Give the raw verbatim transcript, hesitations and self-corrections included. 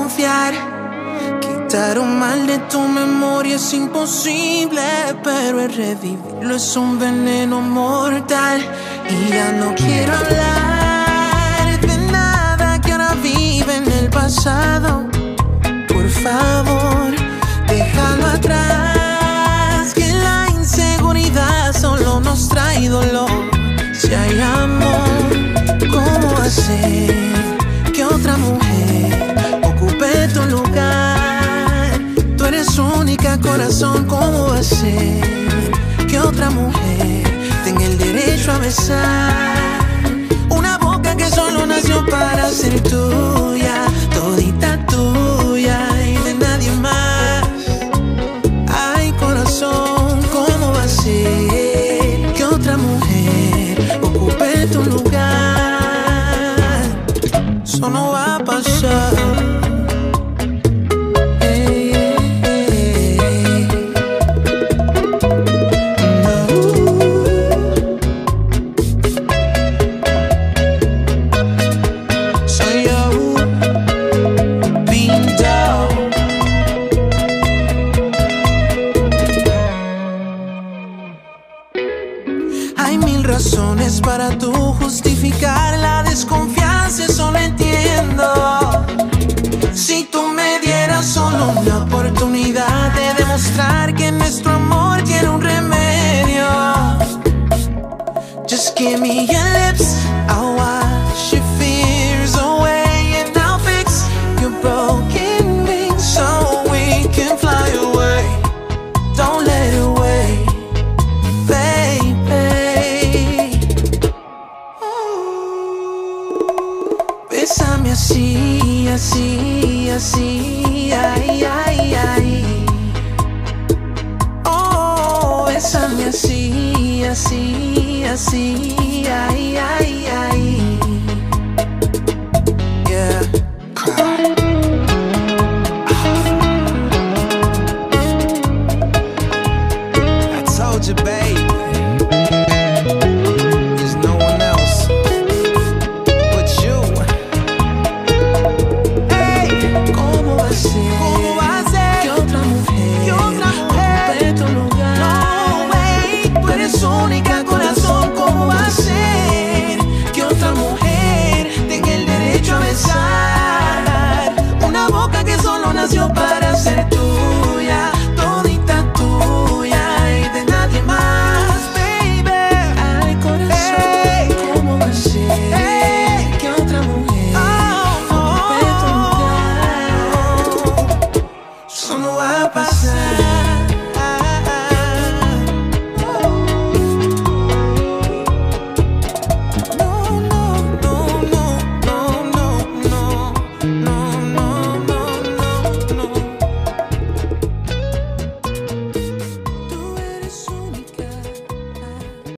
confiar. Quitar un mal de tu memoria es imposible, pero el revivirlo es un veneno mortal. Y ya no quiero hablar de nada que ahora vive en el pasado. Por favor, déjalo atrás, que la inseguridad solo nos trae dolor. Si hay amor, ¿cómo hacer que otra mujer ocupe tu lugar? Tú eres única, corazón, ¿cómo hacer que otra mujer tenga el derecho a besar? Una boca que solo nació para ser tuya, todita tuya y de nadie más. Ay, corazón, ¿cómo va a ser que otra mujer ocupe tu lugar? Eso no va a pasar. Para tú justificar la desconfianza, eso lo entiendo. Si tú me dieras solo una oportunidad de demostrar que nuestro amor tiene un remedio. Just give me your lips, I'll wash your fears away, and I'll fix your broken wings so we can fly away. Don't let it away, baby. Bésame así, así, así, ay, ay, ay. Oh, bésame así, así, así, ay, ay, ay. Yeah, cry. I told you, babe. Única, corazón, ¿cómo va a ser que otra mujer tenga el derecho a besar? Una boca que solo nació para ser